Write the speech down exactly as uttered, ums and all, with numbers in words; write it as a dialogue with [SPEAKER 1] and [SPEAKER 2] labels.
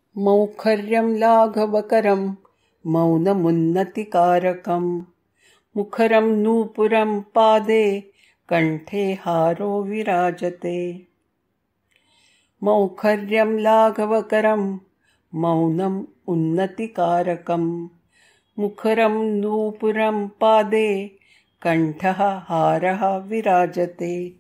[SPEAKER 1] मौखर्यं लाघवकरं मौनमुन्नतिकारकं मुखरं नूपुरं पादे कण्ठे हारो विराजते। मौखर्यं लाघवकरं मौनम् उन्नतिकारकं मुखरं नूपुरं पादे कण्ठः हारः विराजते।